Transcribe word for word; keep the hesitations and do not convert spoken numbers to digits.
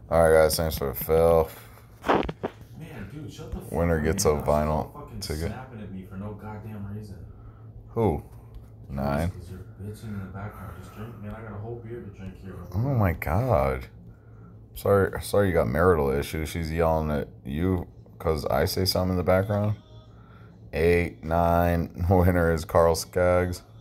Alright, guys, thanks for the fill. Man, dude, shut the fuck Winner up, gets man. a Now vinyl stop fucking ticket. snapping at me for no goddamn reason. Who? Case, Nine. because you're bitching in the background. Just drink, man. I got a whole beer to drink here. Oh my god. Sorry, sorry you got marital issues. She's yelling at you because I say something in the background. Eight, nine. Winner is Carl Skaggs.